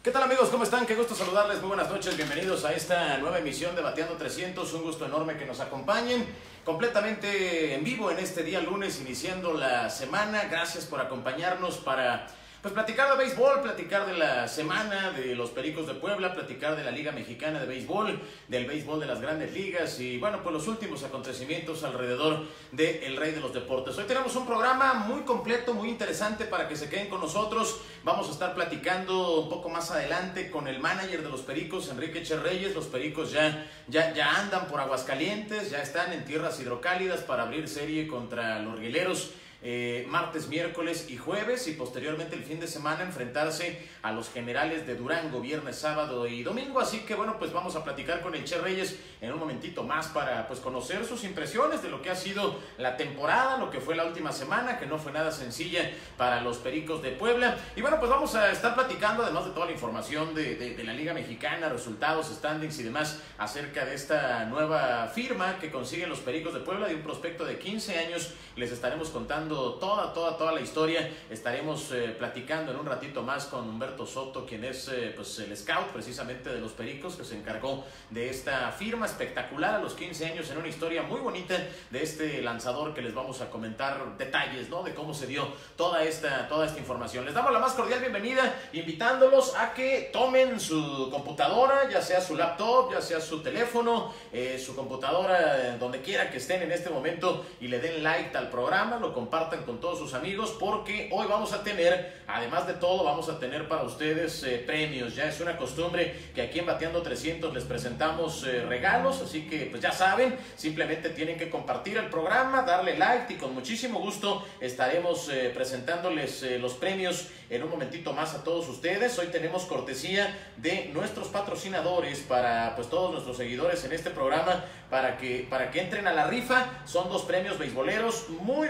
¿Qué tal amigos? ¿Cómo están? Qué gusto saludarles, muy buenas noches, bienvenidos a esta nueva emisión de Bateando 300, un gusto enorme que nos acompañen completamente en vivo en este día lunes, iniciando la semana. Gracias por acompañarnos para platicar de béisbol, platicar de la semana de los Pericos de Puebla, platicar de la Liga Mexicana de Béisbol, del béisbol de las grandes ligas y bueno, pues los últimos acontecimientos alrededor del Rey de los Deportes. Hoy tenemos un programa muy completo, muy interesante para que se queden con nosotros. Vamos a estar platicando un poco más adelante con el manager de los Pericos, Enrique Echerreyes. Los Pericos ya andan por Aguascalientes, ya están en tierras hidrocálidas para abrir serie contra los Orguileros. Martes, miércoles y jueves, y posteriormente el fin de semana enfrentarse a los Generales de Durango, viernes, sábado y domingo. Así que bueno, pues vamos a platicar con el Che Reyes en un momentito más para pues conocer sus impresiones de lo que ha sido la temporada, lo que fue la última semana, que no fue nada sencilla para los Pericos de Puebla. Y bueno, pues vamos a estar platicando, además de toda la información de la Liga Mexicana, resultados, standings y demás, acerca de esta nueva firma que consiguen los Pericos de Puebla, de un prospecto de 15 años. Les estaremos contando toda la historia. Estaremos platicando en un ratito más con Humberto Soto, quien es pues el scout precisamente de los Pericos, que se encargó de esta firma espectacular a los 15 años, en una historia muy bonita de este lanzador que les vamos a comentar detalles, ¿no?, de cómo se dio toda esta información. Les damos la más cordial bienvenida, invitándolos a que tomen su computadora, ya sea su laptop, ya sea su teléfono, su computadora, donde quiera que estén en este momento, y le den like al programa, lo compartan con todos sus amigos, porque hoy vamos a tener, además de todo, vamos a tener para ustedes premios. Ya es una costumbre que aquí en Bateando 300 les presentamos regalos, así que pues ya saben, simplemente tienen que compartir el programa, darle like y con muchísimo gusto estaremos presentándoles los premios en un momentito más a todos ustedes. Hoy tenemos cortesía de nuestros patrocinadores para pues todos nuestros seguidores en este programa, para que entren a la rifa. Son dos premios beisboleros muy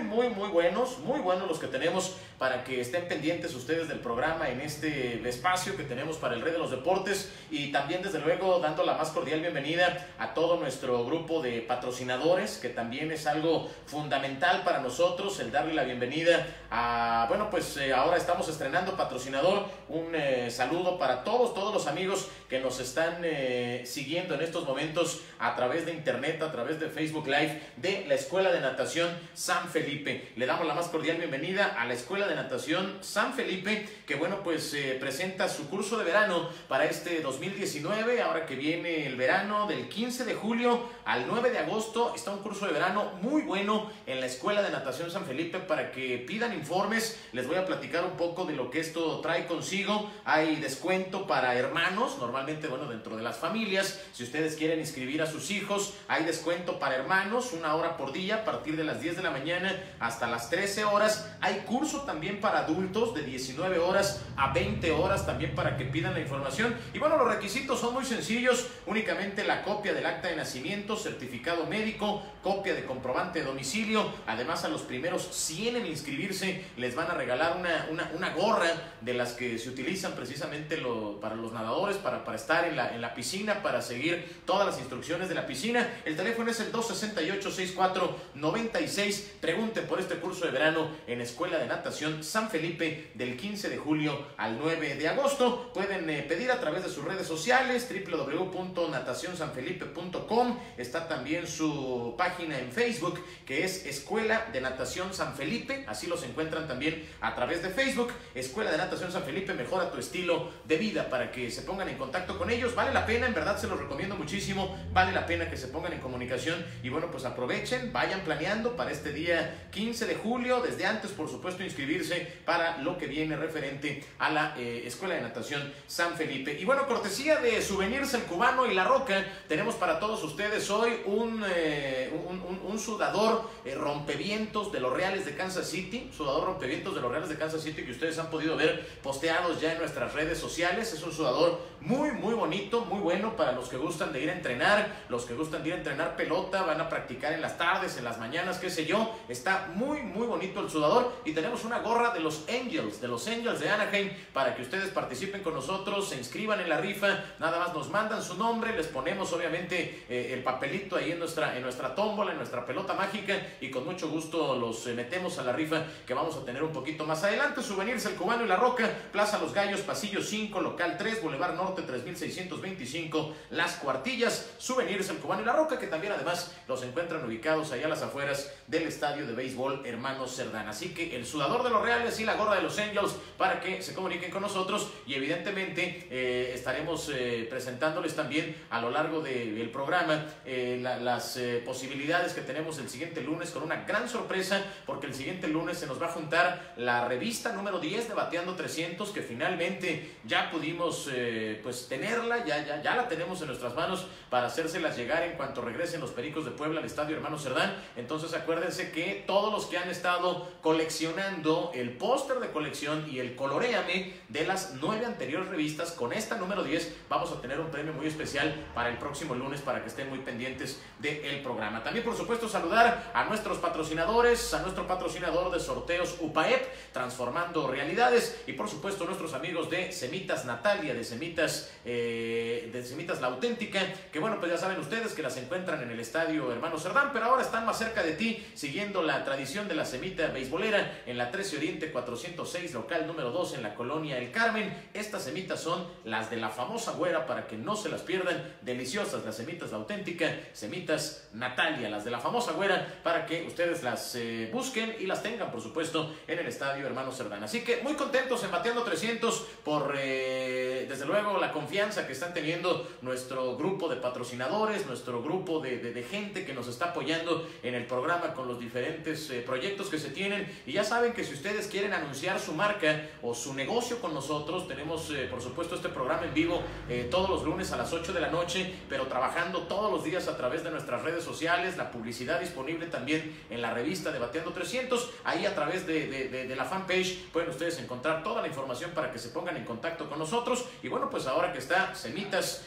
buenos los que tenemos, para que estén pendientes ustedes del programa en este espacio que tenemos para el Rey de los Deportes. Y también desde luego dando la más cordial bienvenida a todo nuestro grupo de patrocinadores, que también es algo fundamental para nosotros, el darle la bienvenida a, bueno, pues ahora estamos estrenando patrocinador. Un saludo para todos los amigos que nos están siguiendo en estos momentos a través de internet, a través de Facebook Live de la Escuela de Natación San Felipe. Le damos la más cordial bienvenida a la Escuela de Natación San Felipe, que bueno, pues presenta su curso de verano para este 2019, ahora que viene el verano del 15 de julio al 9 de agosto. Está un curso de verano muy bueno en la Escuela de Natación San Felipe, para que pidan informes. Les voy a platicar un poco de lo que esto trae consigo. Hay descuento para hermanos, normalmente, bueno, dentro de las familias, si ustedes quieren inscribir a sus hijos, hay descuento para hermanos, 1 hora por día, a partir de las 10 de la mañana hasta las 13 horas. Hay curso también para adultos de 19 horas a 20 horas, también para que pidan la información. Y bueno, los requisitos son muy sencillos: únicamente la copia del acta de nacimiento, certificado médico, copia de comprobante de domicilio. Además, a los primeros 100 en inscribirse les van a regalar una gorra de las que se utilizan precisamente para los nadadores, para estar en la piscina, para seguir todas las instrucciones de la piscina. El teléfono es el 268-6496. Pregunten por este curso de verano en Escuela de Natación San Felipe, del 15 de julio al 9 de agosto. Pueden pedir a través de sus redes sociales, www.natacionsanfelipe.com. Está también su página en Facebook, que es Escuela de Natación San Felipe. Así los encuentran también a través de Facebook. Escuela de Natación San Felipe, mejora tu estilo de vida, para que se pongan en contacto con ellos. Vale la pena, en verdad se los recomiendo muchísimo. Vale la pena que se pongan en comunicación y bueno, pues aprovechen, vayan planeando para este día 15 de julio, desde antes por supuesto inscribirse para lo que viene referente a la Escuela de Natación San Felipe. Y bueno, cortesía de Souvenirs El Cubano y La Roca, tenemos para todos ustedes hoy un sudador rompevientos de los Reales de Kansas City, sudador rompevientos de los Reales de Kansas City, que ustedes han podido ver posteados ya en nuestras redes sociales. Es un sudador muy bonito, muy bueno para los que gustan de ir a entrenar, los que gustan de ir a entrenar pelota, van a practicar en las tardes, en las mañanas, qué sé yo. Está muy muy bonito el sudador, y tenemos una gorra de los Angels de Anaheim, para que ustedes participen con nosotros, se inscriban en la rifa. Nada más nos mandan su nombre, les ponemos obviamente el papelito ahí en nuestra tómbola, en nuestra pelota mágica, y con mucho gusto los metemos a la rifa que vamos a tener un poquito más adelante. Souvenirs El Cubano y La Roca, Plaza Los Gallos, pasillo 5, local 3, Boulevard Norte 3625, Las Cuartillas. Souvenirs El Cubano y La Roca, que también además los encuentran ubicados allá a las afueras del estadio de béisbol Hermanos Cerdán. Así que el sudador de los Reales y la gorra de los Angels, para que se comuniquen con nosotros, y evidentemente estaremos presentándoles también a lo largo del programa las posibilidades que tenemos el siguiente lunes, con una gran sorpresa, porque el siguiente lunes se nos va a juntar la revista número 10 de Bateando 300, que finalmente ya pudimos pues tenerla, ya la tenemos en nuestras manos para hacérselas llegar en cuanto regresen los Pericos de Puebla al estadio Hermanos Cerdán. Entonces acuérdense que todos los que han estado coleccionando el póster de colección y el coloréame de las 9 anteriores revistas, con esta número 10 vamos a tener un premio muy especial para el próximo lunes, para que estén muy pendientes del programa. También, por supuesto, saludar a nuestros patrocinadores, a nuestro patrocinador de sorteos UPAEP, transformando realidades, y por supuesto nuestros amigos de Semitas Natalia, de Semitas La Auténtica, que bueno, pues ya saben ustedes que las encuentran en el estadio Hermanos Cerdán, pero ahora están más cerca de ti, siguiendo la tradición de la semita beisbolera, en la 13 Oriente 406, local número 2, en la colonia El Carmen. Estas semitas son las de la famosa güera, para que no se las pierdan, deliciosas las Semitas La Auténtica, Semitas Natalia, las de la famosa güera, para que ustedes las busquen y las tengan, por supuesto, en el estadio Hermanos Cerdán. Así que muy contentos en Bateando 300 por desde luego la confianza que están teniendo nuestro grupo de patrocinadores, nuestro grupo de gente que nos está apoyando en el programa con los diferentes proyectos que se tienen. Y ya saben que si ustedes quieren anunciar su marca o su negocio con nosotros, tenemos por supuesto este programa en vivo todos los lunes a las 8 de la noche, pero trabajando todos los días a través de nuestras redes sociales, la publicidad disponible también en la revista de Bateando 300, ahí a través de la fanpage pueden ustedes encontrar toda la información para que se pongan en contacto con nosotros. Y bueno, pues ahora que está Semitas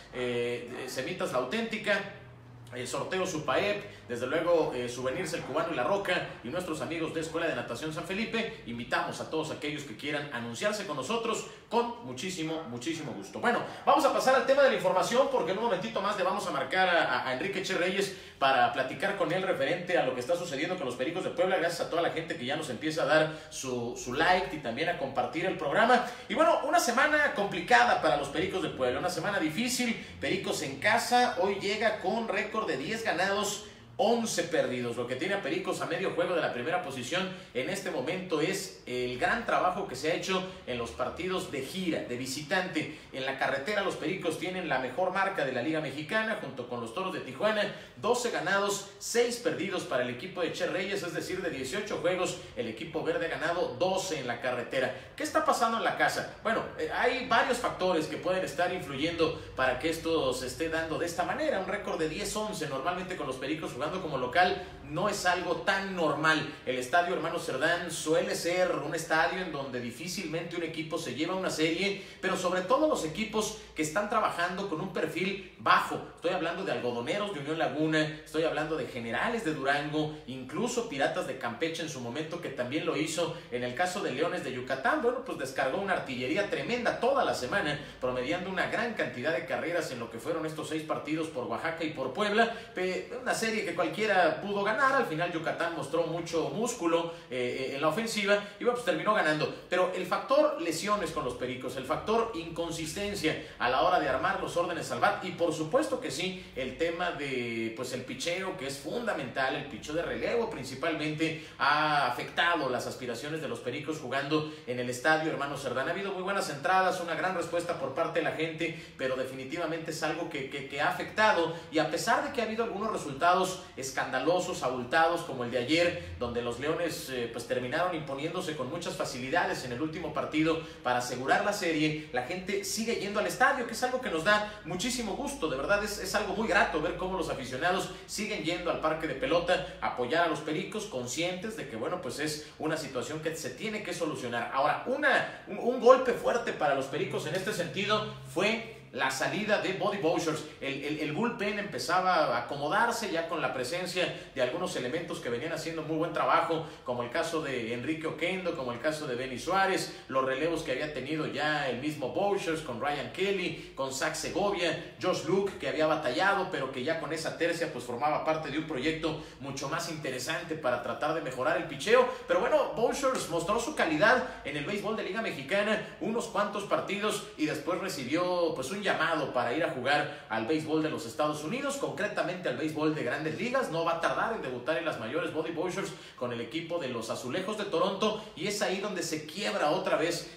La Auténtica, el sorteo Supaep, desde luego Souvenirs El Cubano y La Roca, y nuestros amigos de Escuela de Natación San Felipe, invitamos a todos aquellos que quieran anunciarse con nosotros con muchísimo gusto. Bueno, vamos a pasar al tema de la información, porque en un momentito más le vamos a marcar a Enrique Che Reyes para platicar con él referente a lo que está sucediendo con los Pericos de Puebla. Gracias a toda la gente que ya nos empieza a dar su like y también a compartir el programa. Y bueno, una semana complicada para los Pericos de Puebla, una semana difícil. Pericos en casa hoy llega con récord de 10 ganados, 11 perdidos. Lo que tiene a Pericos a medio juego de la primera posición en este momento es el gran trabajo que se ha hecho en los partidos de gira, de visitante. En la carretera los Pericos tienen la mejor marca de la Liga Mexicana, junto con los Toros de Tijuana. 12 ganados, 6 perdidos para el equipo de Che Reyes, es decir, de 18 juegos el equipo verde ha ganado 12 en la carretera. ¿Qué está pasando en la casa? Bueno, hay varios factores que pueden estar influyendo para que esto se esté dando de esta manera. Un récord de 10-11 normalmente con los Pericos jugando como local no es algo tan normal. El estadio Hermanos Cerdán suele ser un estadio en donde difícilmente un equipo se lleva una serie, pero sobre todo los equipos que están trabajando con un perfil bajo. Estoy hablando de Algodoneros de Unión Laguna, estoy hablando de Generales de Durango, incluso Piratas de Campeche en su momento, que también lo hizo. En el caso de Leones de Yucatán, bueno, pues descargó una artillería tremenda toda la semana, promediando una gran cantidad de carreras en lo que fueron estos 6 partidos por Oaxaca y por Puebla. Una serie que cualquiera pudo ganar. Al final Yucatán mostró mucho músculo en la ofensiva y bueno, pues terminó ganando. Pero el factor lesiones con los Pericos, el factor inconsistencia a la hora de armar los órdenes al bat, y por supuesto que sí, el tema de pues el picheo, que es fundamental, el picheo de relevo principalmente, ha afectado las aspiraciones de los Pericos jugando en el estadio Hermanos Cerdán. Ha habido muy buenas entradas, una gran respuesta por parte de la gente, pero definitivamente es algo que ha afectado. Y a pesar de que ha habido algunos resultados escandalosos, abultados, como el de ayer, donde los Leones pues terminaron imponiéndose con muchas facilidades en el último partido para asegurar la serie, la gente sigue yendo al estadio, que es algo que nos da muchísimo gusto. De verdad es algo muy grato ver cómo los aficionados siguen yendo al parque de pelota a apoyar a los Pericos, conscientes de que bueno, pues es una situación que se tiene que solucionar. Ahora, un golpe fuerte para los Pericos en este sentido fue la salida de Buddy Bouchers. El bullpen empezaba a acomodarse ya con la presencia de algunos elementos que venían haciendo muy buen trabajo, como el caso de Enrique Oquendo, como el caso de Benny Suárez, los relevos que había tenido ya el mismo Bouchers con Ryan Kelly, con Zach Segovia, Josh Luke, que había batallado, pero que ya con esa tercia pues formaba parte de un proyecto mucho más interesante para tratar de mejorar el picheo. Pero bueno, Bouchers mostró su calidad en el béisbol de Liga Mexicana, unos cuantos partidos, y después recibió pues un llamado para ir a jugar al béisbol de los Estados Unidos, concretamente al béisbol de Grandes Ligas. No va a tardar en debutar en las mayores Buddy Bouchers con el equipo de los Azulejos de Toronto, y es ahí donde se quiebra otra vez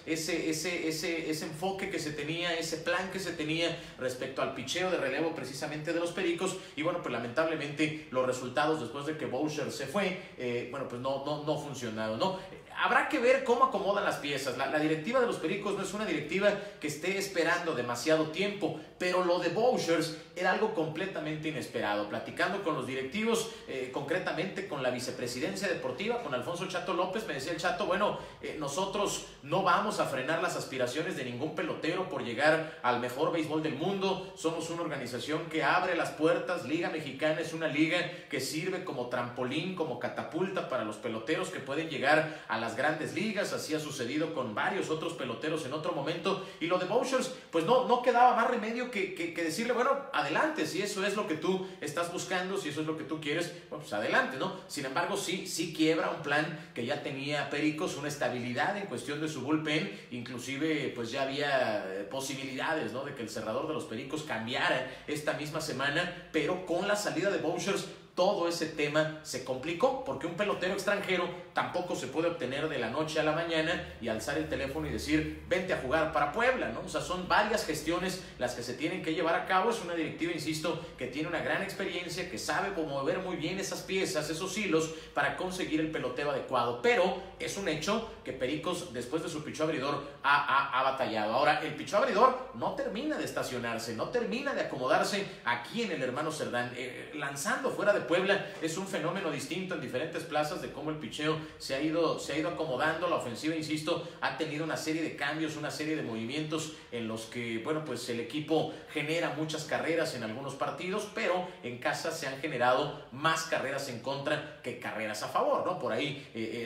ese enfoque que se tenía, ese plan que se tenía respecto al picheo de relevo precisamente de los Pericos. Y bueno, pues lamentablemente los resultados después de que Bouchers se fue, bueno, pues no funcionaron, ¿no? Habrá que ver cómo acomodan las piezas. La directiva de los Pericos no es una directiva que esté esperando demasiado tiempo, pero lo de Bouchers era algo completamente inesperado. Platicando con los directivos, concretamente con la vicepresidencia deportiva, con Alfonso Chato López, me decía el Chato, bueno, nosotros no vamos a frenar las aspiraciones de ningún pelotero por llegar al mejor béisbol del mundo. Somos una organización que abre las puertas. Liga Mexicana es una liga que sirve como trampolín, como catapulta para los peloteros que pueden llegar a las grandes ligas. Así ha sucedido con varios otros peloteros en otro momento, y lo de Bouchers pues no quedaba más remedio que decirle, bueno, adelante, si eso es lo que tú estás buscando, si eso es lo que tú quieres, bueno, pues adelante, ¿no? Sin embargo, sí quiebra un plan que ya tenía Pericos, una estabilidad en cuestión de su bullpen. Inclusive pues ya había posibilidades, ¿no?, de que el cerrador de los Pericos cambiara esta misma semana, pero con la salida de Bouchers todo ese tema se complicó, porque un pelotero extranjero tampoco se puede obtener de la noche a la mañana y alzar el teléfono y decir, vente a jugar para Puebla, ¿no? O sea, son varias gestiones las que se tienen que llevar a cabo. Es una directiva, insisto, que tiene una gran experiencia, que sabe mover muy bien esas piezas, esos hilos, para conseguir el peloteo adecuado. Pero es un hecho que Pericos, después de su pichó abridor, ha batallado. Ahora, el pichó abridor no termina de estacionarse, no termina de acomodarse aquí en el Hermano Cerdán. Lanzando fuera de Puebla es un fenómeno distinto en diferentes plazas de cómo el picheo se ha ido acomodando. La ofensiva, insisto, ha tenido una serie de cambios, una serie de movimientos en los que, bueno, pues el equipo genera muchas carreras en algunos partidos, pero en casa se han generado más carreras en contra que carreras a favor, ¿no? Por ahí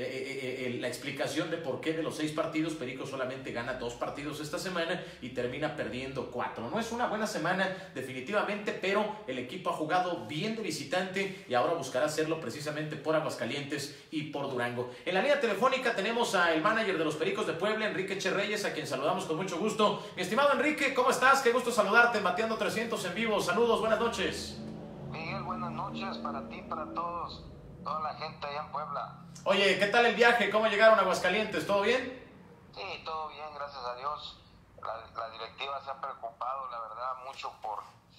la explicación de por qué de los 6 partidos Pericos solamente gana 2 partidos esta semana y termina perdiendo 4. No es una buena semana definitivamente, pero el equipo ha jugado bien de visitante y ahora buscará hacerlo precisamente por Aguascalientes y por Durango. En la línea telefónica tenemos al manager de los Pericos de Puebla, Enrique Che Reyes, a quien saludamos con mucho gusto. Mi estimado Enrique, ¿cómo estás? Qué gusto saludarte, Bateando 300 en vivo. Saludos, buenas noches. Miguel, buenas noches para ti, para todos, toda la gente allá en Puebla. Oye, ¿qué tal el viaje? ¿Cómo llegaron a Aguascalientes? ¿Todo bien? Sí, todo bien, gracias a Dios. La directiva se ha preocupado, la verdad, mucho por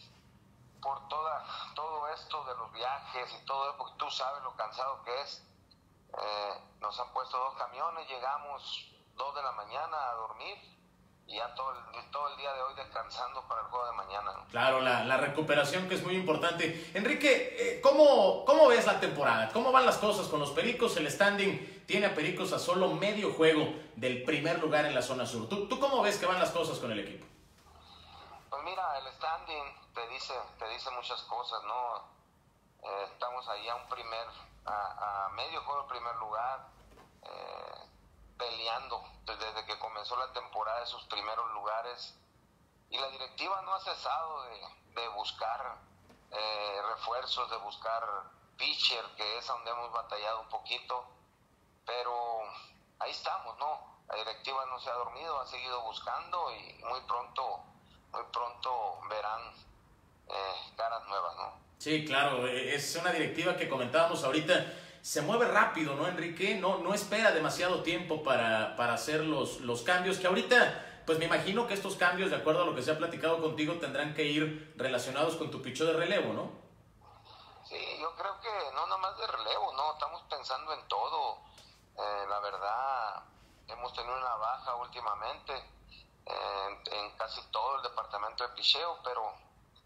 todo esto de los viajes y todo eso, porque tú sabes lo cansado que es. Nos han puesto 2 camiones, llegamos 2 de la mañana a dormir y ya todo el día de hoy descansando para el juego de mañana, ¿no? Claro, la recuperación, que es muy importante. Enrique, ¿cómo ves la temporada? ¿Cómo van las cosas con los Pericos? El standing tiene a Pericos a solo medio juego del primer lugar en la zona sur. ¿Tú cómo ves que van las cosas con el equipo? Pues mira, el standing te dice muchas cosas, ¿no? Estamos ahí a medio juego del primer lugar, peleando desde que comenzó la temporada esos primeros lugares, y la directiva no ha cesado de buscar refuerzos, de buscar pitcher, que es donde hemos batallado un poquito, pero ahí estamos, ¿no? La directiva no se ha dormido, ha seguido buscando y muy pronto verán caras nuevas, ¿no? Sí, claro, es una directiva que comentábamos ahorita, se mueve rápido, ¿no, Enrique? No espera demasiado tiempo para hacer los cambios, que ahorita, pues me imagino que estos cambios, de acuerdo a lo que se ha platicado contigo, tendrán que ir relacionados con tu picheo de relevo, ¿no? Sí, yo creo que no nomás de relevo, ¿no? Estamos pensando en todo. La verdad, hemos tenido una baja últimamente en casi todo el departamento de picheo, pero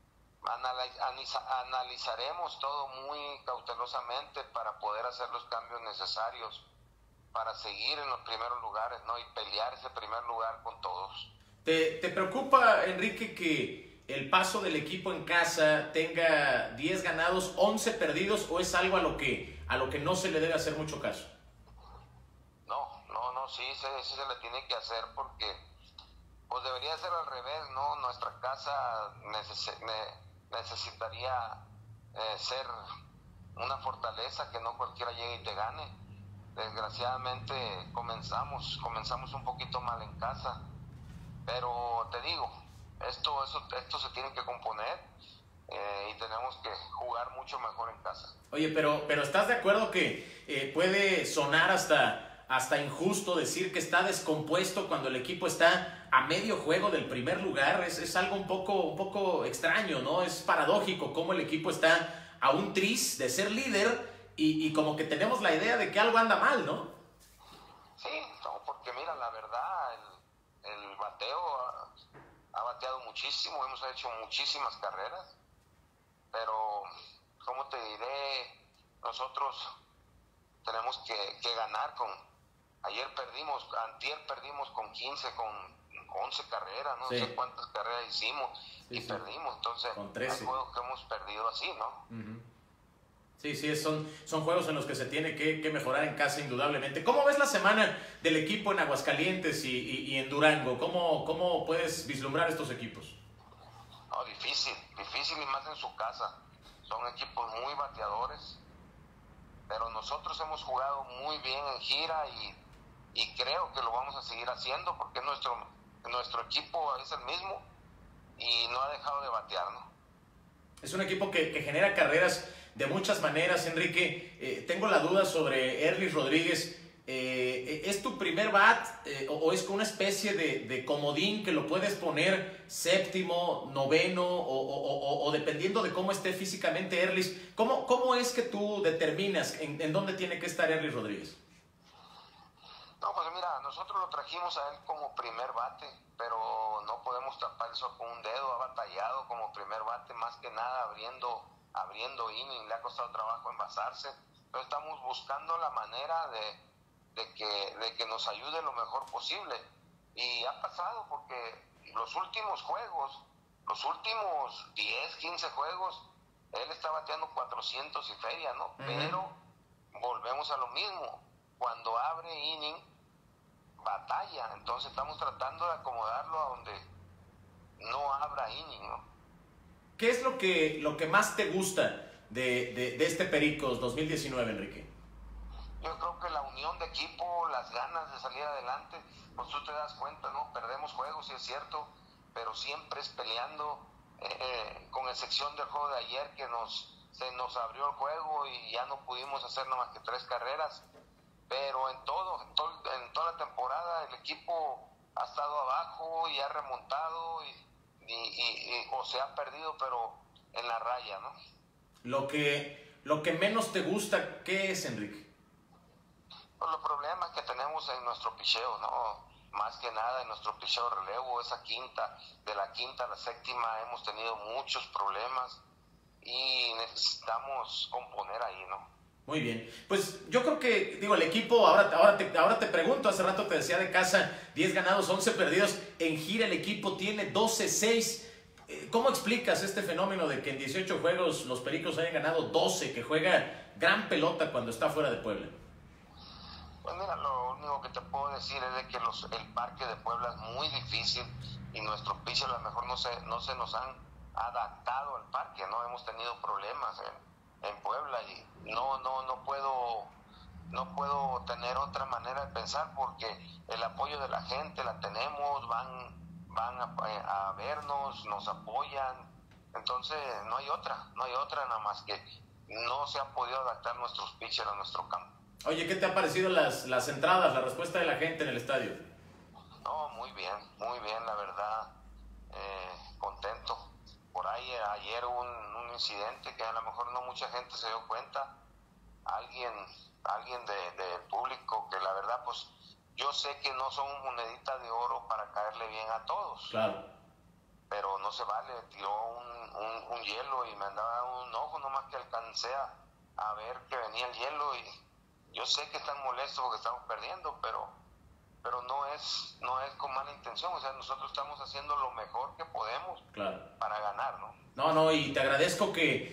analizaremos todo muy cautelosamente para poder hacer los cambios necesarios para seguir en los primeros lugares, ¿no? Y pelear ese primer lugar con todos. ¿Te preocupa, Enrique, que el paso del equipo en casa tenga 10 ganados, 11 perdidos, o es algo a lo que no se le debe hacer mucho caso? No, sí se le tiene que hacer porque pues debería ser al revés, ¿no? Nuestra casa necesitaría ser una fortaleza que no cualquiera llegue y te gane. Desgraciadamente comenzamos un poquito mal en casa, pero te digo, esto se tiene que componer y tenemos que jugar mucho mejor en casa. Oye, pero ¿estás de acuerdo que puede sonar hasta injusto decir que está descompuesto cuando el equipo está a medio juego del primer lugar? Es algo un poco extraño, ¿no? Es paradójico cómo el equipo está a un tris de ser líder y como que tenemos la idea de que algo anda mal, ¿no? Sí, no, porque mira, la verdad, el bateo ha bateado muchísimo, hemos hecho muchísimas carreras, pero, ¿cómo te diré? Nosotros tenemos que ganar antier perdimos con 15, con 11 carreras, no sé cuántas carreras hicimos y perdimos, entonces hay juegos que hemos perdido así, ¿no? Uh-huh. Sí, son juegos en los que se tiene que mejorar en casa indudablemente. ¿Cómo ves la semana del equipo en Aguascalientes y en Durango? ¿Cómo puedes vislumbrar estos equipos? No, difícil y más en su casa. Son equipos muy bateadores, pero nosotros hemos jugado muy bien en gira y creo que lo vamos a seguir haciendo porque nuestro equipo es el mismo y no ha dejado de batear, ¿no? Es un equipo que genera carreras de muchas maneras, Enrique. Tengo la duda sobre Erlis Rodríguez. ¿Es tu primer bat o es una especie de comodín que lo puedes poner séptimo, noveno o dependiendo de cómo esté físicamente Erlis? ¿Cómo es que tú determinas en dónde tiene que estar Erlis Rodríguez? No, pues mira, nosotros lo trajimos a él como primer bate, pero no podemos tapar eso con un dedo. Ha batallado como primer bate, más que nada abriendo inning, le ha costado trabajo envasarse, pero estamos buscando la manera de que nos ayude lo mejor posible. Y ha pasado porque los últimos 10, 15 juegos, él está bateando 400 y feria, ¿no? Uh-huh. Pero volvemos a lo mismo. Cuando abre inning, batalla. Entonces estamos tratando de acomodarlo a donde no abra inning, ¿no? ¿Qué es lo que más te gusta de este Pericos 2019, Enrique? Yo creo que la unión de equipo, las ganas de salir adelante, pues tú te das cuenta, ¿no? Perdemos juegos, sí es cierto, pero siempre es peleando, con excepción del juego de ayer que se nos abrió el juego y ya no pudimos hacer nada más que 3 carreras. Pero en toda la temporada el equipo ha estado abajo y ha remontado o se ha perdido, pero en la raya, ¿no? Lo que menos te gusta, ¿qué es, Enrique? Pues los problemas que tenemos en nuestro picheo, ¿no? Más que nada en nuestro picheo relevo, de la quinta a la séptima hemos tenido muchos problemas y necesitamos componer ahí, ¿no? Muy bien, pues yo creo que, el equipo, ahora te pregunto, hace rato te decía de casa, 10 ganados, 11 perdidos, en gira el equipo tiene 12-6, ¿cómo explicas este fenómeno de que en 18 juegos los Pericos hayan ganado 12, que juega gran pelota cuando está fuera de Puebla? Pues mira, lo único que te puedo decir es de que el parque de Puebla es muy difícil y nuestros pitchers a lo mejor no se nos han adaptado al parque, ¿no? Hemos tenido problemas en Puebla y no puedo tener otra manera de pensar porque el apoyo de la gente la tenemos, van a vernos, nos apoyan, entonces no hay otra nada más que no se han podido adaptar nuestros pitchers a nuestro campo. Oye, ¿qué te han parecido las entradas, la respuesta de la gente en el estadio? No, muy bien, la verdad, contento. Por ahí ayer hubo un incidente que a lo mejor no mucha gente se dio cuenta, alguien del público que la verdad pues yo sé que no son moneditas de oro para caerle bien a todos. Claro. Pero no se vale, tiró un hielo y me andaba un ojo nomás que alcancé a ver que venía el hielo y yo sé que están molestos porque estamos perdiendo, pero pero no es con mala intención, o sea, nosotros estamos haciendo lo mejor que podemos para ganar, ¿no? No, y te agradezco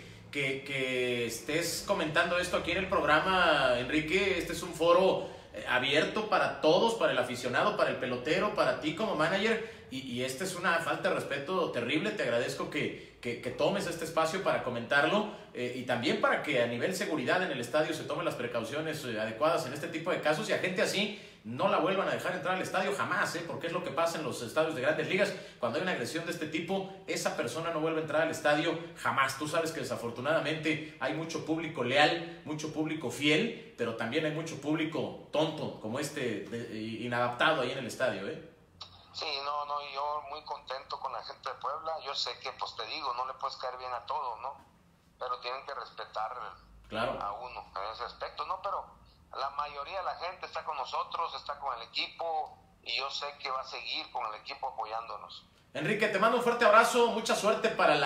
que estés comentando esto aquí en el programa, Enrique. Este es un foro abierto para todos, para el aficionado, para el pelotero, para ti como manager, y esta es una falta de respeto terrible. Te agradezco que tomes este espacio para comentarlo, y también para que a nivel seguridad en el estadio se tomen las precauciones adecuadas en este tipo de casos, y a gente así no la vuelvan a dejar entrar al estadio jamás, porque es lo que pasa en los estadios de Grandes Ligas. Cuando hay una agresión de este tipo, esa persona no vuelve a entrar al estadio jamás. Tú sabes que desafortunadamente hay mucho público leal, mucho público fiel, pero también hay mucho público tonto, como inadaptado ahí en el estadio, Sí, y yo muy contento con la gente de Puebla. Yo sé que, pues te digo, no le puedes caer bien a todos, ¿no? Pero tienen que respetar a uno en ese aspecto, ¿no? Pero la mayoría de la gente está con nosotros, está con el equipo, y yo sé que va a seguir con el equipo apoyándonos. Enrique, te mando un fuerte abrazo, mucha suerte para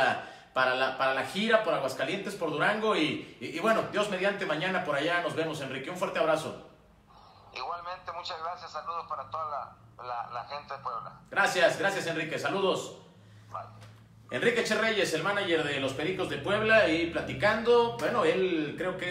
la gira por Aguascalientes, por Durango, y bueno, Dios mediante, mañana por allá nos vemos, Enrique. Un fuerte abrazo. Igualmente, muchas gracias, saludos para toda la gente de Puebla. Gracias Enrique, saludos. Bye. Enrique Che Reyes, el manager de los Pericos de Puebla, y platicando. Bueno, él creo que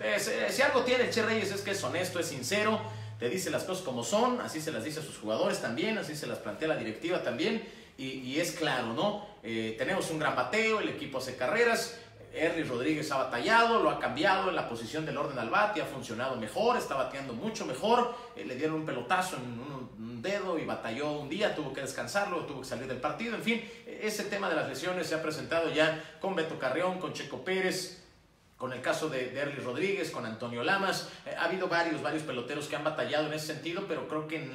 si algo tiene el Che Reyes es que es honesto, es sincero, te dice las cosas como son, así se las dice a sus jugadores también, así se las plantea la directiva también, y es claro, ¿no? Tenemos un gran bateo, el equipo hace carreras. Erlis Rodríguez ha batallado, lo ha cambiado en la posición del orden al bate, ha funcionado mejor, está bateando mucho mejor. Le dieron un pelotazo en un dedo y batalló un día, tuvo que descansarlo, tuvo que salir del partido. En fin, ese tema de las lesiones se ha presentado ya con Beto Carreón, con Checo Pérez, con el caso de Erlis Rodríguez, con Antonio Lamas. Ha habido varios peloteros que han batallado en ese sentido, pero creo que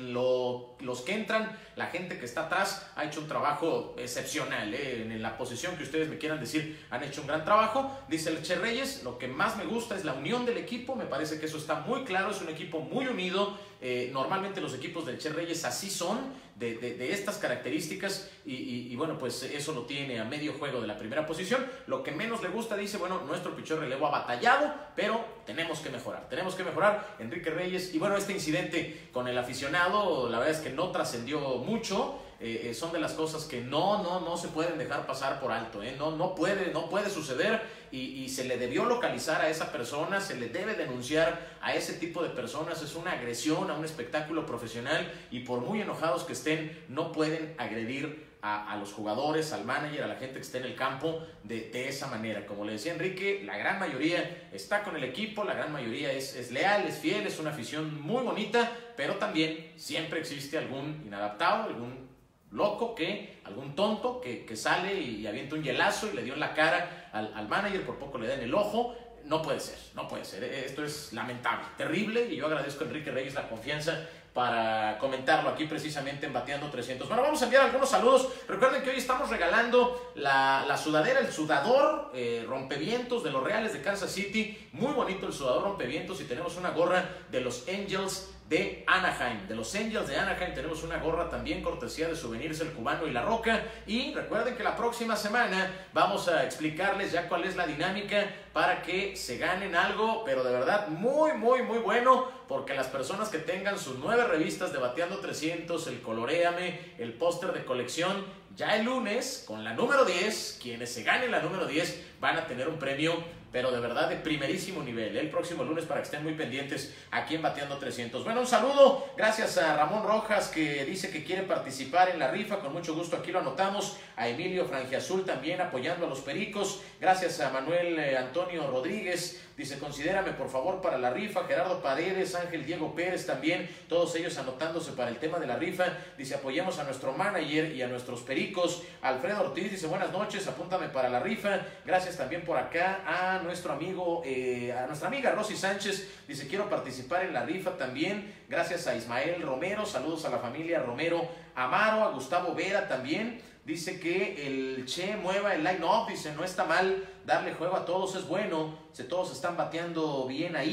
los que entran, la gente que está atrás, ha hecho un trabajo excepcional. En la posición que ustedes me quieran decir, han hecho un gran trabajo. Dice el Che Reyes, lo que más me gusta es la unión del equipo. Me parece que eso está muy claro, es un equipo muy unido. Normalmente los equipos del Che Reyes así son, de estas características, y bueno, pues eso lo tiene a medio juego de la primera posición. Lo que menos le gusta, dice, bueno, nuestro pichón relevo ha batallado, pero tenemos que mejorar, Enrique Reyes. Y bueno, este incidente con el aficionado, la verdad es que no trascendió mucho. Son de las cosas que no se pueden dejar pasar por alto, no puede suceder, y se le debió localizar a esa persona, se le debe denunciar a ese tipo de personas. Es una agresión a un espectáculo profesional, y por muy enojados que estén, no pueden agredir a los jugadores, al manager, a la gente que esté en el campo de esa manera. Como le decía Enrique, la gran mayoría está con el equipo, la gran mayoría es leal, es fiel, es una afición muy bonita, pero también siempre existe algún inadaptado, algún loco, algún tonto que sale y avienta un hielazo y le dio en la cara al manager, por poco le da en el ojo. No puede ser, esto es lamentable, terrible, y yo agradezco a Enrique Reyes la confianza para comentarlo aquí precisamente en Bateando 300. Bueno, vamos a enviar algunos saludos. Recuerden que hoy estamos regalando la sudadera, el sudador rompevientos de los Reales de Kansas City. Muy bonito el sudador rompevientos, y tenemos una gorra de los Angels de Anaheim. De los Angels de Anaheim tenemos una gorra también, cortesía de Souvenirs El Cubano y La Roca. Y recuerden que la próxima semana vamos a explicarles ya cuál es la dinámica para que se ganen algo, pero de verdad muy bueno, porque las personas que tengan sus 9 revistas de Bateando 300, el Coloréame, el póster de colección, ya el lunes, con la número 10, quienes se ganen la número 10 van a tener un premio, pero de verdad de primerísimo nivel, el próximo lunes, para que estén muy pendientes aquí en Bateando 300. Bueno, un saludo, gracias a Ramón Rojas, que dice que quiere participar en la rifa, con mucho gusto aquí lo anotamos. A Emilio Frangiazul también apoyando a los Pericos. Gracias a Manuel Antonio Rodríguez, dice, considérame por favor para la rifa. Gerardo Paredes, Ángel Diego Pérez también, todos ellos anotándose para el tema de la rifa. Dice, apoyemos a nuestro manager y a nuestros Pericos. Alfredo Ortiz dice, buenas noches, apúntame para la rifa. Gracias también por acá a nuestro amigo, a nuestra amiga Rosy Sánchez, dice, quiero participar en la rifa también. Gracias a Ismael Romero, saludos a la familia Romero Amaro. A Gustavo Vera también, dice que el Che mueva el line-up, dice, no está mal darle juego a todos, es bueno, todos están bateando bien ahí.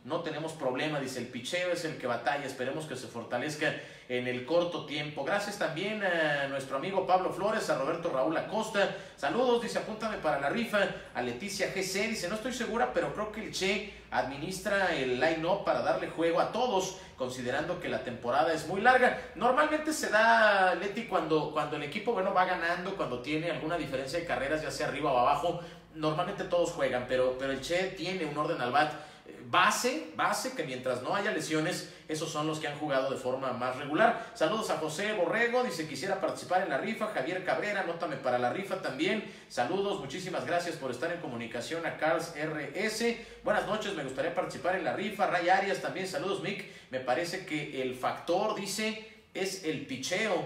no tenemos problema, dice, el picheo es el que batalla, esperemos que se fortalezca en el corto tiempo. Gracias también a nuestro amigo Pablo Flores, a Roberto Raúl Acosta, saludos, dice, apúntame para la rifa, a Leticia GC, dice, no estoy segura, pero creo que el Che administra el line-up para darle juego a todos, considerando que la temporada es muy larga. Normalmente se da, Leti, cuando el equipo, bueno, va ganando, cuando tiene alguna diferencia de carreras, ya sea arriba o abajo, normalmente todos juegan, pero el Che tiene un orden al bat base, que mientras no haya lesiones, esos son los que han jugado de forma más regular. Saludos a José Borrego, dice, quisiera participar en la rifa. Javier Cabrera, anótame para la rifa también. Saludos, muchísimas gracias por estar en comunicación. A Carls RS, buenas noches, me gustaría participar en la rifa. Ray Arias también, saludos Mick, me parece que el factor, dice, es el picheo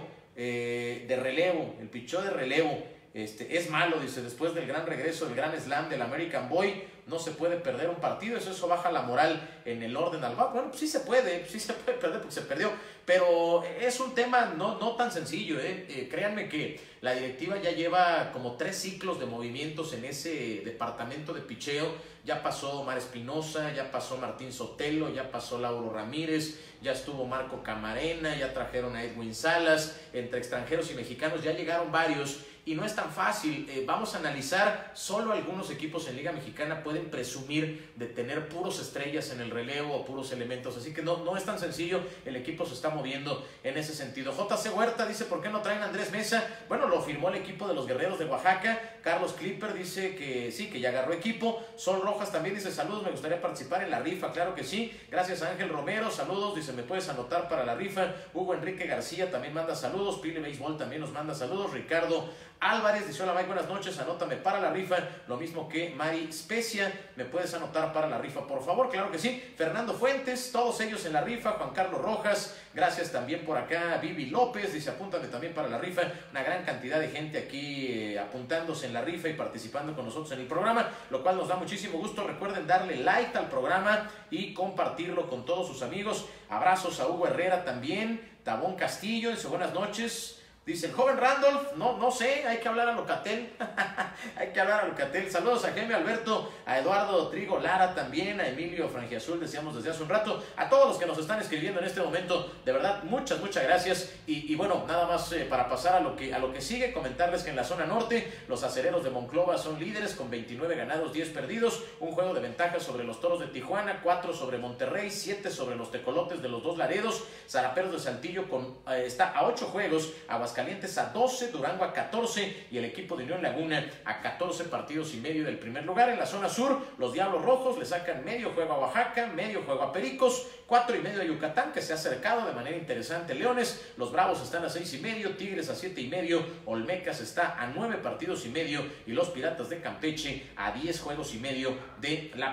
de relevo, el picheo de relevo. Es malo, dice, después del gran regreso del gran slam del American Boy, no se puede perder un partido, eso baja la moral en el orden al bat. Bueno, pues sí se puede perder porque se perdió, pero es un tema no tan sencillo, créanme que la directiva ya lleva como 3 ciclos de movimientos en ese departamento de picheo. Ya pasó Omar Espinosa, ya pasó Martín Sotelo, ya pasó Lauro Ramírez, ya estuvo Marco Camarena, ya trajeron a Edwin Salas, entre extranjeros y mexicanos ya llegaron varios. Y no es tan fácil, vamos a analizar, solo algunos equipos en Liga Mexicana pueden presumir de tener puros estrellas en el relevo o puros elementos, así que no es tan sencillo, el equipo se está moviendo en ese sentido. JC Huerta dice, ¿por qué no traen a Andrés Mesa? Bueno, lo firmó el equipo de los Guerreros de Oaxaca. Carlos Clipper dice que sí, que ya agarró equipo. Sol Rojas también dice, saludos, me gustaría participar en la rifa, claro que sí. Gracias a Ángel Romero, saludos, dice, me puedes anotar para la rifa. Hugo Enrique García también manda saludos, Pile Béisbol también nos manda saludos, Ricardo Álvarez dice, hola Mike, buenas noches, anótame para la rifa, lo mismo que Mari Specia, me puedes anotar para la rifa, por favor, claro que sí. Fernando Fuentes, todos ellos en la rifa. Juan Carlos Rojas, gracias también por acá. Vivi López dice, apúntame también para la rifa. Una gran cantidad de gente aquí apuntándose en la rifa y participando con nosotros en el programa, lo cual nos da muchísimo gusto. Recuerden darle like al programa y compartirlo con todos sus amigos. Abrazos a Hugo Herrera también. Tabón Castillo dice, buenas noches. Dice el joven Randolph, no sé, hay que hablar a Locatel, hay que hablar a Locatel. Saludos a Jaime Alberto, a Eduardo Trigo Lara también, a Emilio Frangiazul, decíamos desde hace un rato, a todos los que nos están escribiendo en este momento, de verdad, muchas gracias. Y bueno, nada más para pasar a lo que sigue, comentarles que en la zona norte, los acereros de Monclova son líderes con 29 ganados, 10 perdidos, un juego de ventaja sobre los Toros de Tijuana, 4 sobre Monterrey, 7 sobre los Tecolotes de los Dos Laredos, Zaraperos de Saltillo está a 8 juegos, Aguascalientes a 12, Durango a 14 y el equipo de Unión Laguna a 14 partidos y medio del primer lugar. En la zona sur, los Diablos Rojos le sacan medio juego a Oaxaca, medio juego a Pericos, 4.5 a Yucatán, que se ha acercado de manera interesante Leones, los Bravos están a 6.5, Tigres a 7.5, Olmecas está a 9 partidos y medio y los Piratas de Campeche a 10 juegos y medio de la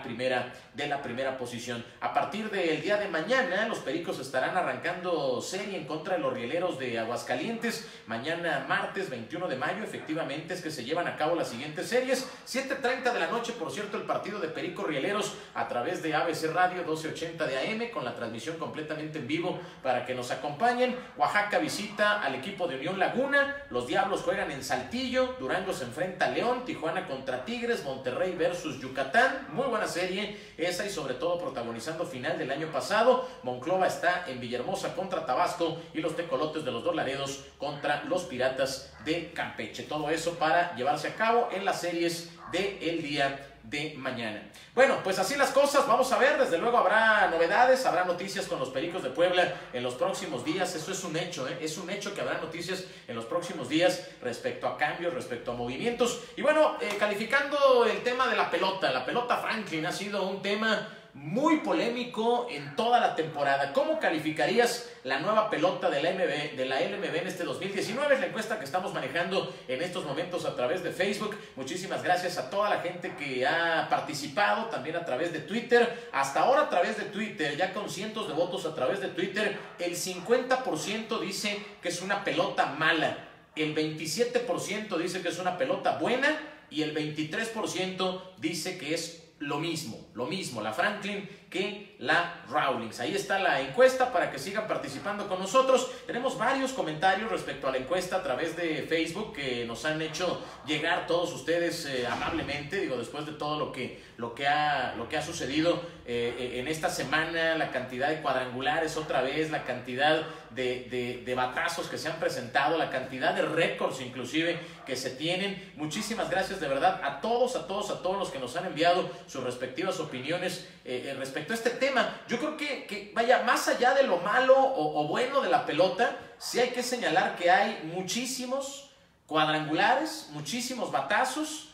primera posición. A partir del día de mañana, los Pericos estarán arrancando serie en contra de los Rieleros de Aguascalientes. Mañana martes 21 de mayo efectivamente es que se llevan a cabo las siguientes series. 7:30 de la noche, por cierto, el partido de Pericos Rieleros a través de ABC Radio 1280 de AM con la transmisión completamente en vivo para que nos acompañen. Oaxaca visita al equipo de Unión Laguna, los Diablos juegan en Saltillo, Durango se enfrenta a León, Tijuana contra Tigres, Monterrey versus Yucatán. Muy buena serie esa y sobre todo protagonizando final del año pasado. Monclova está en Villahermosa contra Tabasco y los Tecolotes de los Dos Laredos contra los Piratas de Campeche. Todo eso para llevarse a cabo en las series del día de mañana. Bueno, pues así las cosas, vamos a ver, desde luego habrá novedades, habrá noticias con los Pericos de Puebla en los próximos días, eso es un hecho, es un hecho que habrá noticias en los próximos días respecto a cambios, respecto a movimientos. Y bueno, calificando el tema de la pelota Franklin ha sido un tema muy polémico en toda la temporada. ¿Cómo calificarías la nueva pelota de la LMB en este 2019? Es la encuesta que estamos manejando en estos momentos a través de Facebook. Muchísimas gracias a toda la gente que ha participado, también a través de Twitter. Hasta ahora a través de Twitter, ya con cientos de votos a través de Twitter, el 50% dice que es una pelota mala, el 27% dice que es una pelota buena y el 23% dice que es lo mismo, la Franklin que la Rawlings. Ahí está la encuesta para que sigan participando con nosotros. Tenemos varios comentarios respecto a la encuesta a través de Facebook que nos han hecho llegar todos ustedes amablemente. Digo, después de todo lo que ha sucedido en esta semana, la cantidad de cuadrangulares otra vez, la cantidad de batazos que se han presentado, la cantidad de récords inclusive que se tienen. Muchísimas gracias de verdad a todos los que nos han enviado sus respectivas opiniones respecto a este tema. Yo creo que vaya, más allá de lo malo o bueno de la pelota, sí hay que señalar que hay muchísimos cuadrangulares, muchísimos batazos.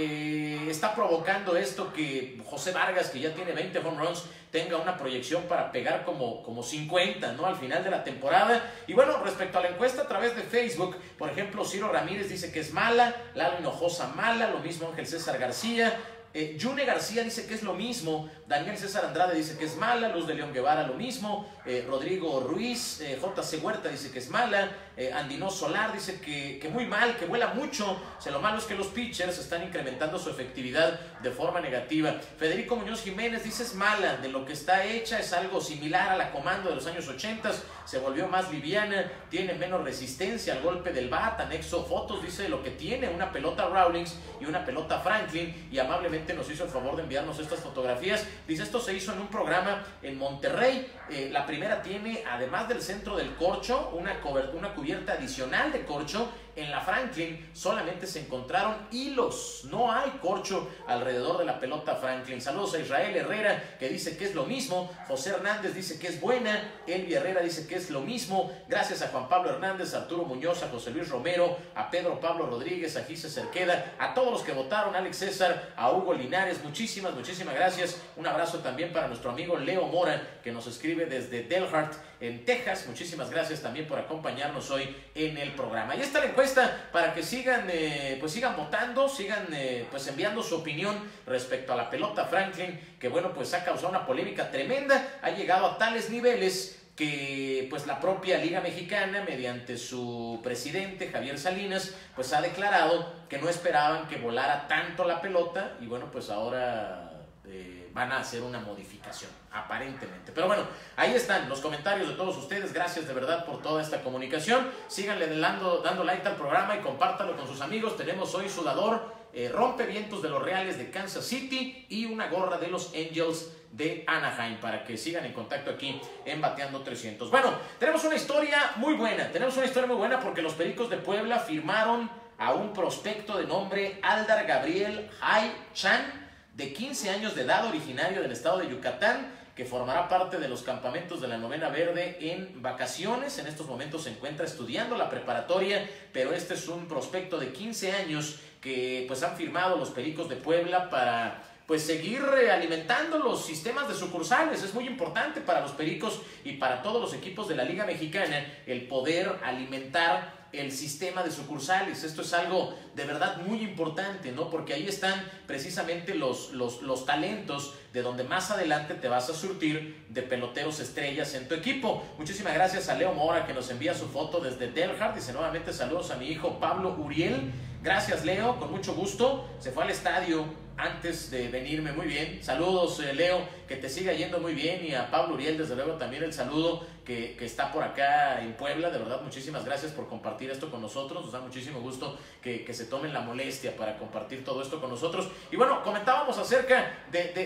Está provocando esto que José Vargas, que ya tiene 20 home runs, tenga una proyección para pegar como 50, ¿no?, al final de la temporada. Y bueno, respecto a la encuesta a través de Facebook, por ejemplo, Ciro Ramírez dice que es mala, Lalo Hinojosa mala, lo mismo Ángel César García, Yune García dice que es lo mismo, Daniel César Andrade dice que es mala, Luz de León Guevara lo mismo, Rodrigo Ruiz, JC Huerta dice que es mala, Andino Solar dice que muy mal, que vuela mucho. Lo malo es que los pitchers están incrementando su efectividad de forma negativa. Federico Muñoz Jiménez dice es mala, de lo que está hecha es algo similar a la Comando de los años 80, se volvió más liviana, tiene menos resistencia al golpe del bat. Anexo fotos, dice lo que tiene una pelota Rawlings y una pelota Franklin, y amablemente nos hizo el favor de enviarnos estas fotografías. Dice, esto se hizo en un programa en Monterrey. La primera tiene, además del centro del corcho, una cubierta adicional de corcho. En la Franklin solamente se encontraron hilos, no hay corcho alrededor de la pelota Franklin. Saludos a Israel Herrera, que dice que es lo mismo. José Hernández dice que es buena. Elvi Herrera dice que es lo mismo. Gracias a Juan Pablo Hernández, a Arturo Muñoz, a José Luis Romero, a Pedro Pablo Rodríguez, a Gise Cerqueda, a todos los que votaron, a Alex César, a Hugo Linares, muchísimas gracias. Un abrazo también para nuestro amigo Leo Mora, que nos escribe desde Delhart, en Texas. Muchísimas gracias también por acompañarnos hoy en el programa. Y está la encuesta para que sigan votando, sigan enviando su opinión respecto a la pelota Franklin, que bueno, pues ha causado una polémica tremenda, ha llegado a tales niveles que pues la propia Liga Mexicana, mediante su presidente Javier Salinas, pues ha declarado que no esperaban que volara tanto la pelota, y bueno, pues ahora van a hacer una modificación, aparentemente. Pero bueno, ahí están los comentarios de todos ustedes. Gracias de verdad por toda esta comunicación. Síganle dando like al programa y compártanlo con sus amigos. Tenemos hoy sudador, rompevientos de los Reales de Kansas City y una gorra de los Angels de Anaheim, para que sigan en contacto aquí en Bateando 300. Bueno, tenemos una historia muy buena. Porque los Pericos de Puebla firmaron a un prospecto de nombre Aldar Gabriel Hai Chan, de 15 años de edad, originario del estado de Yucatán, que formará parte de los campamentos de la Novena Verde en vacaciones. En estos momentos se encuentra estudiando la preparatoria, pero este es un prospecto de 15 años que pues han firmado los Pericos de Puebla para pues seguir alimentando los sistemas de sucursales. Es muy importante para los Pericos y para todos los equipos de la Liga Mexicana el poder alimentar el sistema de sucursales. Esto es algo de verdad muy importante, ¿no? Porque ahí están precisamente los talentos de donde más adelante te vas a surtir de peloteros estrellas en tu equipo. Muchísimas gracias a Leo Mora, que nos envía su foto desde Delhart. Dice nuevamente saludos a mi hijo Pablo Uriel. Gracias, Leo, con mucho gusto. Se fue al estadio antes de venirme, muy bien. Saludos, Leo, que te siga yendo muy bien, y a Pablo Uriel, desde luego, también el saludo, que está por acá en Puebla. De verdad, muchísimas gracias por compartir esto con nosotros. Nos da muchísimo gusto que se tomen la molestia para compartir todo esto con nosotros. Y bueno, comentábamos acerca de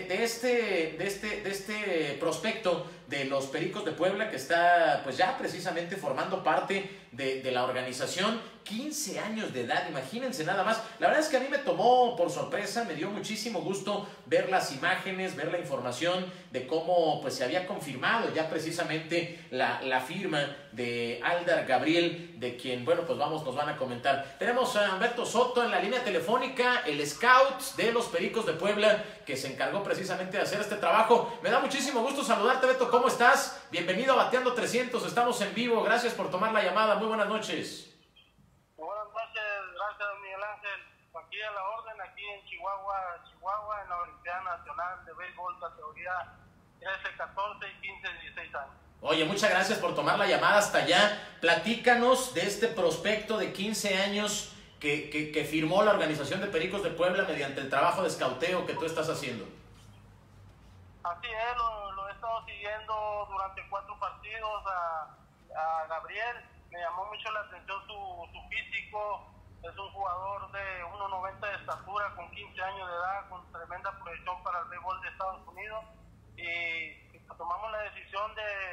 este prospecto de los Pericos de Puebla, que está pues ya precisamente formando parte de la organización. 15 años de edad, imagínense nada más. La verdad es que a mí me tomó por sorpresa, me dio muchísimo gusto ver las imágenes, ver la información de cómo pues se había confirmado ya precisamente la firma de Aldar Gabriel, de quien, bueno, pues nos van a comentar. Tenemos a Humberto Soto en la línea telefónica, el scout de los Pericos de Puebla, que se encargó precisamente de hacer este trabajo. Me da muchísimo gusto saludarte, Beto. ¿Cómo estás? Bienvenido a Bateando 300, estamos en vivo. Gracias por tomar la llamada. Muy buenas noches. Buenas noches, gracias Miguel Ángel. Aquí a la orden, aquí en Chihuahua, en la Olimpiada Nacional de Béisbol, categoría 13, 14 y 15, 16 años. Oye, muchas gracias por tomar la llamada hasta allá. Platícanos de este prospecto de 15 años que firmó la organización de Pericos de Puebla mediante el trabajo de escauteo que tú estás haciendo. Así es, estado siguiendo durante 4 partidos a Gabriel. Me llamó mucho la atención su físico. Es un jugador de 1.90 de estatura, con 15 años de edad, con tremenda proyección para el béisbol de Estados Unidos. Y tomamos la decisión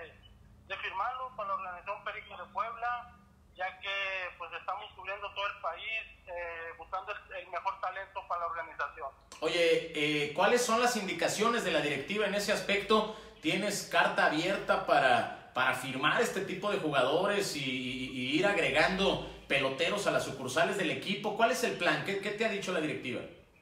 de firmarlo para la organización Pericos de Puebla, ya que pues estamos cubriendo todo el país, buscando el mejor talento para la organización. Oye, ¿cuáles son las indicaciones de la directiva en ese aspecto? ¿Tienes carta abierta para firmar este tipo de jugadores y ir agregando peloteros a las sucursales del equipo? ¿Cuál es el plan? ¿Qué te ha dicho la directiva?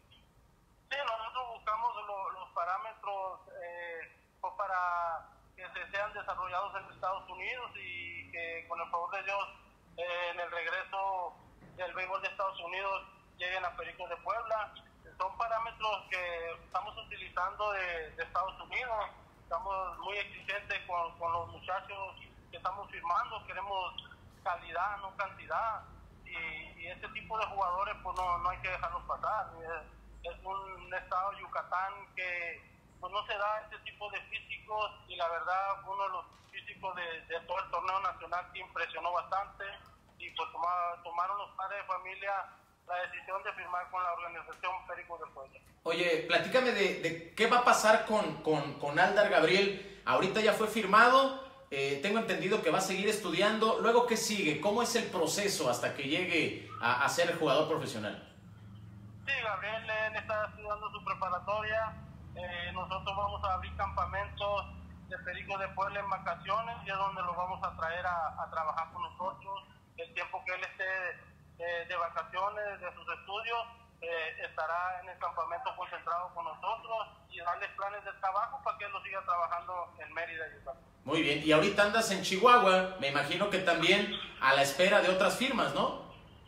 Sí, nosotros buscamos los parámetros pues para que se sean desarrollados en Estados Unidos y que con el favor de Dios en el regreso del béisbol de Estados Unidos lleguen a Pericos de Puebla. Son parámetros que estamos utilizando de Estados Unidos. Estamos muy exigentes con los muchachos que estamos firmando. Queremos calidad, no cantidad. Y este tipo de jugadores pues no hay que dejarlos pasar. Es un estado de Yucatán que pues no se da este tipo de físicos, y la verdad uno de los físicos de todo el torneo nacional que impresionó bastante, y pues tomaron los padres de familia la decisión de firmar con la organización Pericos de Puebla. Oye, platícame de qué va a pasar con Aldar Gabriel. Ahorita ya fue firmado, tengo entendido que va a seguir estudiando. Luego, ¿qué sigue? ¿Cómo es el proceso hasta que llegue a ser jugador profesional? Sí, Gabriel él está estudiando su preparatoria. Nosotros vamos a abrir campamentos de Pericos de Puebla en vacaciones, y es donde los vamos a traer a trabajar con nosotros. El tiempo que él esté de vacaciones de sus estudios, estará en el campamento concentrado con nosotros y darles planes de trabajo para que él lo siga trabajando en Mérida, Yucatán. Muy bien, y ahorita andas en Chihuahua, me imagino que también a la espera de otras firmas, ¿no?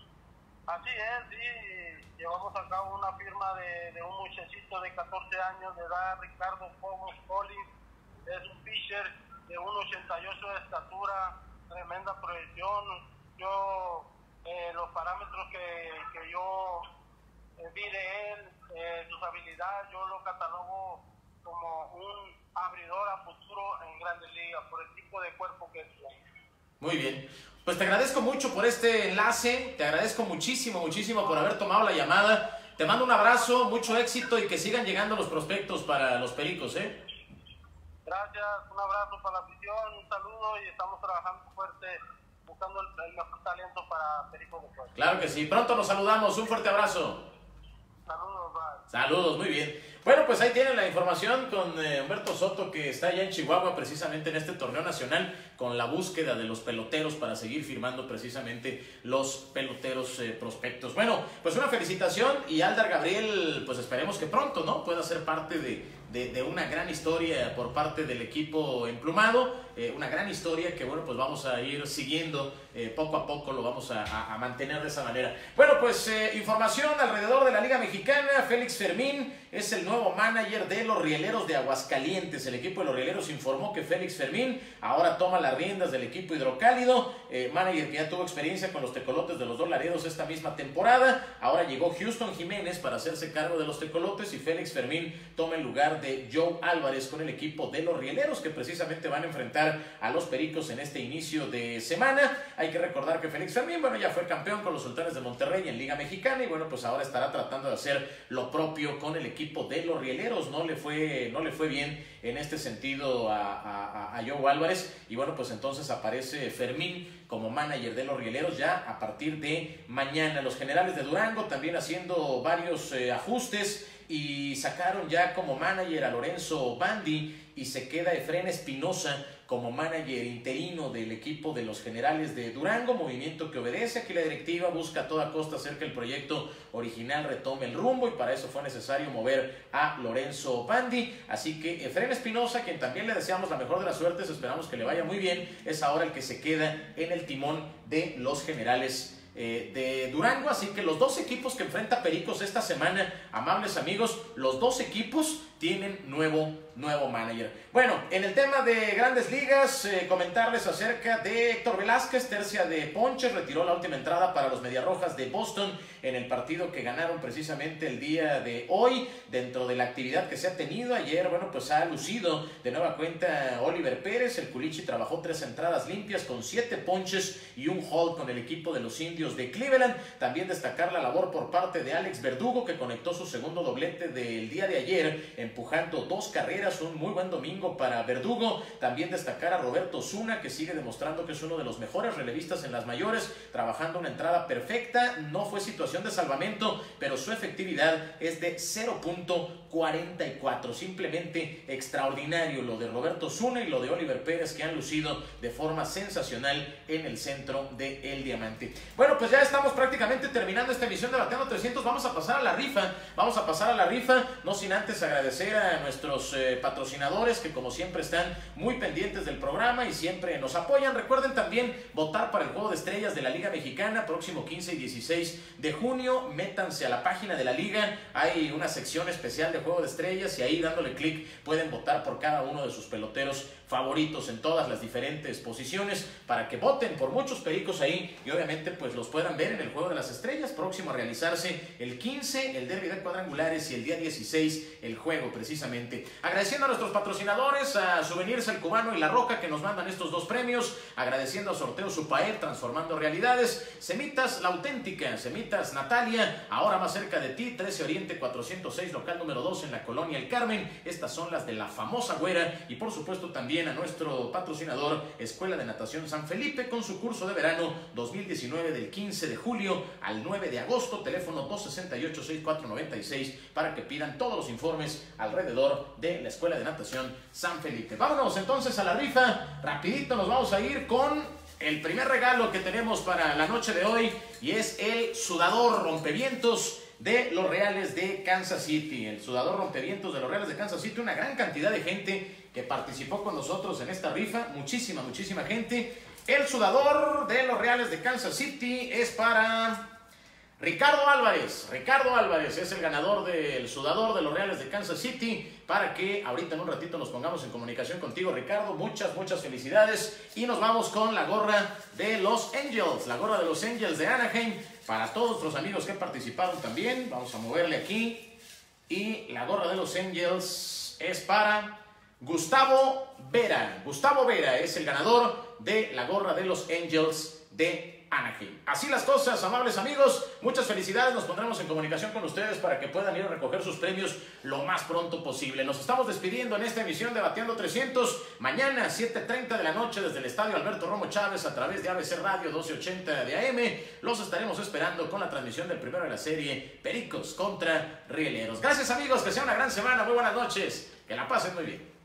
Así es, sí. Llevamos a cabo una firma de un muchachito de 14 años de edad, Ricardo Collins. Es un pitcher de 1.88 de estatura, tremenda proyección. Los parámetros que yo vi de él, sus habilidades, yo lo catalogo como un abridor a futuro en Grandes Ligas por el tipo de cuerpo que tiene. Muy bien, pues te agradezco mucho por este enlace, te agradezco muchísimo por haber tomado la llamada. Te mando un abrazo, mucho éxito y que sigan llegando los prospectos para los Pericos, Gracias, un abrazo para la afición, un saludo, y estamos trabajando fuerte buscando el mejor talento para Pericos de Puebla. Claro que sí, pronto nos saludamos, un fuerte abrazo. Saludos, bye. Saludos, muy bien. Bueno, pues ahí tienen la información con Humberto Soto, que está allá en Chihuahua precisamente en este torneo nacional con la búsqueda de los peloteros para seguir firmando precisamente los peloteros prospectos. Bueno, pues una felicitación, y Aldar Gabriel, pues esperemos que pronto, ¿no?, pueda ser parte de una gran historia por parte del equipo emplumado, una gran historia que, bueno, pues vamos a ir siguiendo poco a poco, lo vamos a mantener de esa manera. Bueno, pues información alrededor de la Liga Mexicana. Félix Fermín es el nuevo manager de los Rieleros de Aguascalientes. El equipo de los Rieleros informó que Félix Fermín ahora toma las riendas del equipo Hidrocálido, manager que ya tuvo experiencia con los Tecolotes de los Dos Laredos esta misma temporada. Ahora llegó Houston Jiménez para hacerse cargo de los Tecolotes, y Félix Fermín toma el lugar de Joe Álvarez con el equipo de los Rieleros, que precisamente van a enfrentar a los Pericos en este inicio de semana. Hay que recordar que Félix Fermín, bueno, ya fue campeón con los Sultanes de Monterrey en Liga Mexicana, y bueno, pues ahora estará tratando de hacer lo propio con el equipo de los Rieleros. No le fue bien en este sentido a Joe Álvarez, y bueno, pues entonces aparece Fermín como manager de los Rieleros ya a partir de mañana. Los Generales de Durango también haciendo varios ajustes, y sacaron ya como manager a Lorenzo Bandi, y se queda Efrén Espinosa como manager interino del equipo de los Generales de Durango. Movimiento que obedece. Aquí la directiva busca a toda costa hacer que el proyecto original retome el rumbo, y para eso fue necesario mover a Lorenzo Bandi. Así que Efrén Espinosa, quien también le deseamos la mejor de las suertes, esperamos que le vaya muy bien, es ahora el que se queda en el timón de los Generales de Durango. Así que los dos equipos que enfrenta Pericos esta semana, amables amigos, los dos equipos tienen nuevo manager. Bueno, en el tema de Grandes Ligas, comentarles acerca de Héctor Velázquez, tercia de ponches, retiró la última entrada para los Mediarrojas de Boston en el partido que ganaron precisamente el día de hoy. Dentro de la actividad que se ha tenido ayer, bueno, pues ha lucido de nueva cuenta Oliver Pérez. El Culichi trabajó 3 entradas limpias con 7 ponches y un hold con el equipo de los Indios de Cleveland. También destacar la labor por parte de Alex Verdugo, que conectó su segundo doblete del día de ayer, empujando 2 carreras, un muy buen domingo para Verdugo. También destacar a Roberto Osuna, que sigue demostrando que es uno de los mejores relevistas en las mayores, trabajando una entrada perfecta. No fue situación de salvamento, pero su efectividad es de 0.44. Simplemente extraordinario lo de Roberto Osuna y lo de Oliver Pérez, que han lucido de forma sensacional en el centro de El Diamante. Bueno, pues ya estamos prácticamente terminando esta emisión de Bateando 300. Vamos a pasar a la rifa, no sin antes agradecer a nuestros patrocinadores, que como siempre están muy pendientes del programa y siempre nos apoyan. Recuerden también votar para el Juego de Estrellas de la Liga Mexicana, próximo 15 y 16 de junio. Métanse a la página de la Liga, hay una sección especial de Juego de Estrellas y ahí dándole clic pueden votar por cada uno de sus peloteros favoritos en todas las diferentes posiciones, para que voten por muchos pericos ahí y obviamente pues los puedan ver en el Juego de las Estrellas, próximo a realizarse el 15, el derbi de cuadrangulares, y el día 16 el juego precisamente. Agradeciendo a nuestros patrocinadores, a Souvenirs El Cubano y La Roca, que nos mandan estos 2 premios, agradeciendo a Sorteo Supaer, transformando realidades, Semitas La Auténtica, Semitas Natalia, ahora más cerca de ti, 13 Oriente 406, local número 2 en la Colonia El Carmen. Estas son las de la famosa güera. Y por supuesto también a nuestro patrocinador Escuela de Natación San Felipe, con su curso de verano 2019 del 15 de julio al 9 de agosto, teléfono 268-6496 para que pidan todos los informes alrededor de la Escuela de Natación San Felipe. Vámonos entonces a la rifa, rapidito nos vamos a ir con el primer regalo que tenemos para la noche de hoy, y es el sudador rompevientos de los Reales de Kansas City. El sudador rompevientos de los Reales de Kansas City, una gran cantidad de gente que participó con nosotros en esta rifa, muchísima gente. El sudador de los Reales de Kansas City es para Ricardo Álvarez. Ricardo Álvarez es el ganador del sudador de los Reales de Kansas City, para que ahorita en un ratito nos pongamos en comunicación contigo, Ricardo. Muchas felicidades. Y nos vamos con la gorra de los Angels, la gorra de los Angels de Anaheim, para todos los amigos que participaron también. Vamos a moverle aquí. Y la gorra de los Angels es para Gustavo Vera. Gustavo Vera es el ganador de la gorra de los Angels de Anaheim. Así las cosas, amables amigos, muchas felicidades. Nos pondremos en comunicación con ustedes para que puedan ir a recoger sus premios lo más pronto posible. Nos estamos despidiendo en esta emisión de Bateando 300. Mañana 7:30 de la noche desde el Estadio Alberto Romo Chávez, a través de ABC Radio 1280 de AM. Los estaremos esperando con la transmisión del primero de la serie, Pericos contra Rieleros. Gracias amigos, que sea una gran semana. Muy buenas noches, que la pasen muy bien.